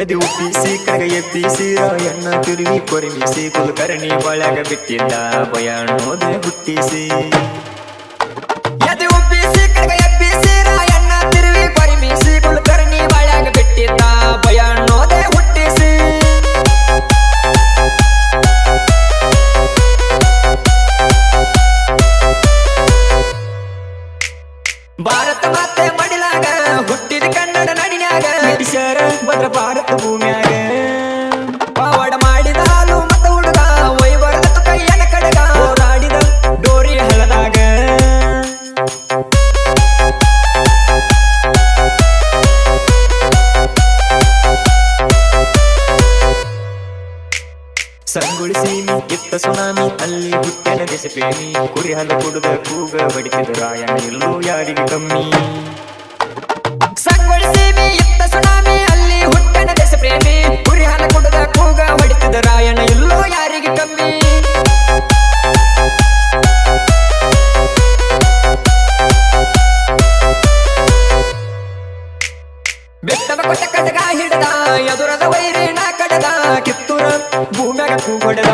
ಎದೆ ಉಪ್ಪಿಸಿ ಕರಗ ಎಬ್ಬಿಸಿ ರಾಯಣ್ಣ ತಿರುವಿ ಕೊರಿಮಿಸಿ ಕುಲಕರ್ಣಿ ಬಾಳ್ಯಾಗ ಬಿಟ್ಟಿದ್ದ ಭಯ ಅನ್ನೋದೆ ಹುಟ್ಟಿಸಿ. ಎದೆ ಉಪ್ಪಿಸಿ ಕರಗ ಎಬ್ಬಿಸಿ ರಾಯಣ್ಣ ತಿರುವಿ ಕೊರಿಮಿಸಿ ಕುಲಕರ್ಣಿ ಬಾಳ್ಯಾಗ ಬಿಟ್ಟಿದ್ದ ಭಯ ಅನ್ನೋದೆ ಹುಟ್ಟಿಸಿ. ಭಾರತ ಮಾತೆ ಮಡಿಲಾಗ ಹುಟ್ಟಿದ ಕನ್ನಡ ನಡಿನ್ಯಾಗ ಬ್ರಿಟಿಷರ ಭದ್ರ ಭಾರತ ಭೂಮ್ಯಾಗ ಪಾವಡ ಮಾಡಿದ ಹಾಲು ಮತ ಹುಡುಗ ವೈವರದ ಕೈಯನ ಕಡಗ ಹೋರಾಡಿದ ಡೋರಿ ಹಳದಾಗ. ಸಂಗೊಳ್ಳಿ ಸೀಮಿ ಇತ್ತ ಸುನಾಮಿ ಅಲ್ಲಿ ಹುಟ್ಟೆನ ದೇಶ ಪ್ರೇಮಿ ಕುರಿ ಹಾಲು ಕುಡಿದ ಕೂಗ ಬಡಿತಿದ ರಾಯಣ್ಣ ಎಲ್ಲೋ ಯಾರಿಗೆ ಕಮ್ಮಿ. ಸಂಗೊಳ್ಳಿ ಸೀಮಿ ಇತ್ತ ಸುನಾಮಿ ಅಲ್ಲಿ ಹುಟ್ಟೆನ ದೇಶ ಪ್ರೇಮಿ ಕುರಿ ಹಾಲು ಕುಡಿದ ಕೂಗ ಬಡಿತಿದ ರಾಯಣ್ಣ ಎಲ್ಲೋ ಯಾರಿಗೆ ಕಮ್ಮಿ. ಬೆಟ್ಟವ ಕೊಟ್ಟ ಕಟಗ ಹಿಡದ ಎದುರದ ವೈರಿನ ಕಡದ ಕಿತ್ತೂರ ಭೂಮ್ಯಾಗ ಕೂಗೊಡದ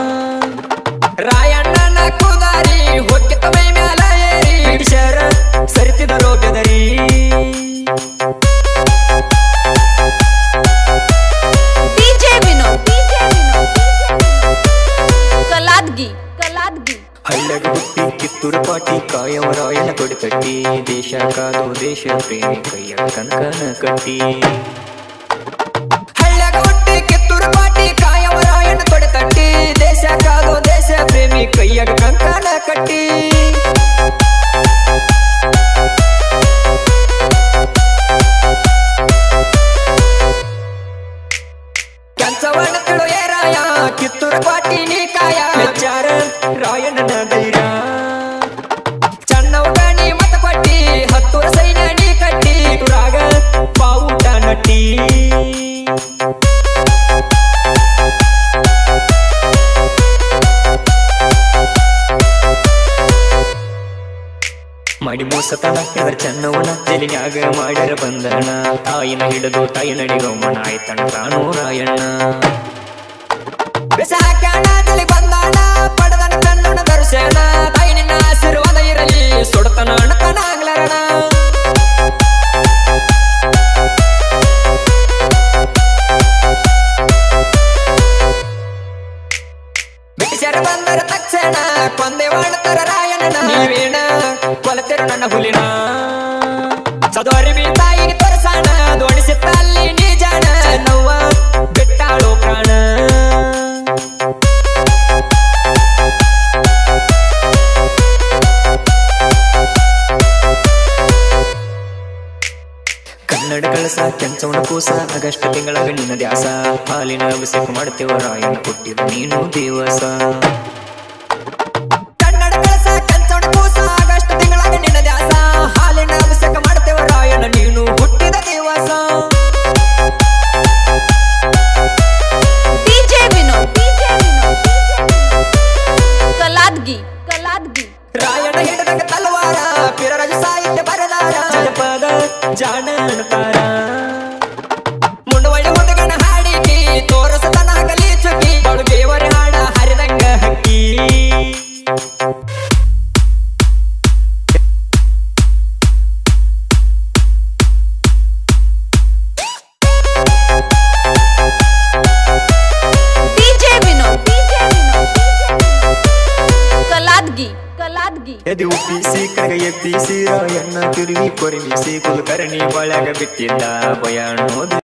ರಾಯಣ್ಣನ ಕೂದಾರಿ ಹೊಕ್ಕಿತ ಮೈ ಮ್ಯಾಲ ಏರಿ ಬ್ರಿಟಿಷರ ಸರಿತಿದ ರೋಗದರಿ. ಡಿಜೆ ವಿನೋದ್ ಕಲಾದ್ಗಿ ಹಳ್ಳಗ ಹುಟ್ಟಿ ಕಿತ್ತೂರು ಪಾಟಿ ಕಾಯವ ರಾಯಣ್ಣ ಕೊಡಿ ಕಟ್ಟಿ ದೇಶ ಕಾದು ದೇಶ ಪ್ರೇಮಿ ಕೈಯ ಕನಕನ ಕಟ್ಟಿ. ಹಳ್ಳಗ ಹುಟ್ಟಿ ಕಿತ್ತೂರು ಪಾಟಿ ಕಾಯವ ರಾಯಣ್ಣ ಕೊಡಿ ತಟ್ಟಿ ದೇಶ ಕಾದು ದೇಶ ಪ್ರೇಮಿ ಕೈಯಾಗ ಕಂಕನ ಕಟ್ಟಿ. ಕೆಂಚವಣ್ಣ ತಿಳು ಏ ರಾಯ ಕಿತ್ತೂರು ಪಾಟಿ ನೀ ಕಾಯ ಚಾರ ರಾಯಣ್ಣನ ಧೈರ್ಯ ಚನ್ನವ ಗಣಿ ಮತ ಕೊಟ್ಟಿ ಹತ್ತೂರ ಸೈನ್ಯ ನೀ ಕಟ್ಟಿ ತುರಾಗ ಬಾವುಟ ನಟ್ಟಿ. ಮಾಡಿ ಮೋಸತನ ಎದರ ಚನ್ನವನ ಜಲಿನ್ಯಾಗ ಮಾಡ್ಯಾರ ಬಂಧನ ತಾಯಿನ ಹಿಡಿದು ತಾಯಿ ನಡಿಗಮ್ಮನ ಆಯ್ತಣ್ಣ ತಾನು ರಾಯಣ್ಣ. ಬೆಸಾಕಣದಲ್ಲಿ ಬಂದಾನ ಪಡದನ ಕಣ್ಣನ ದರ್ಶನ ತಾಯಿ ನಿನ್ನ ಆಶೀರ್ವಾದ ಇರಲಿ ಸುಡತನ ಅಣ್ಣತನ ಆಗ್ಲರಣ. ಬ್ರಿಟಿಷರ ಬಂದರ ತಕ್ಷಣ ಕೊಂದೆ ಮಾಡ್ತಾರ ರಾಯಣ್ಣನ ನೀವೇನ ಕೊಲತೆರು ನನ್ನ ಹುಲಿನ ಸದೋರಿ ತಾಯಿಗೆ ತೋರಿಸೋಣ ದೋಣಿಸಿತ್ತ ಅಲ್ಲಿ ನೀ ಜಾಣ ನೋವ ಬಿಟ್ಟಾಳೋ ಪ್ರಾಣ. ಕನ್ನಡ ಕಳಸ ಕೆಂಚವನ ಕೂಸ ಆಗಸ್ಟ್ ತಿಂಗಳಾಗ ನಿನ್ನ ದ್ಯಾಸ ಹಾಲಿನ ಅಭಿಷೇಕ ಮಾಡ್ತೇವ ರಾಯಣ್ಣ ಕೊಟ್ಟಿದ ನೀನು ದಿವಸ. ಕನ್ನಡ ಕಳಸ ಕೆಂಚವನ ಕೂಸ ಆಗಸ್ಟ್ ತಿಂಗಳಾಗ ನಿನ್ನ ದ್ಯಾಸ ಹಾಲಿನ ಅಭಿಷೇಕ ಮಾಡ್ತೇವ ರಾಯಣ್ಣ ನೀನು ಹುಟ್ಟಿದ ದಿವಸ. ಡಿಜೆ ವಿನೋದ್ ಕಲಾದ್ಗಿ ರಾಯಣ್ಣ ಹಿಡಿದಾಗ ತಲವಾರ ಪಿರರಾಜ ಸಾಹಿತ್ಯ ಬರದಾರ ಜನಪದ ಜಾಣ ಅಣತಾರ ಮುಂಡವಳ್ಳಿ ಹುಡುಗನ ಹಾಡಿಕಿ ತೋರಸತನಾಗಲಿ ಚುಕ್ಕಿ ಬಳು ದೇವರ ಹಾಡ ಹರಿದಂಗ ಹಕ್ಕಿ. ಡಿಜೆ ವಿನೋದ್ ಕಲಾದ್ಗಿ ಎದೆ ಉಪ್ಪಿಸಿ ಕರಗ ಎಬ್ಬಿಸಿ ರಾಯಣ್ಣ ತಿರುವಿ ಕೊರಿಮಿಸಿ ಕುಲಕರ್ಣಿ ಬಾಳ್ಯಾಗ ಬಿಟ್ಟಿದ್ದ ಭಯ ಅನ್ನೋದು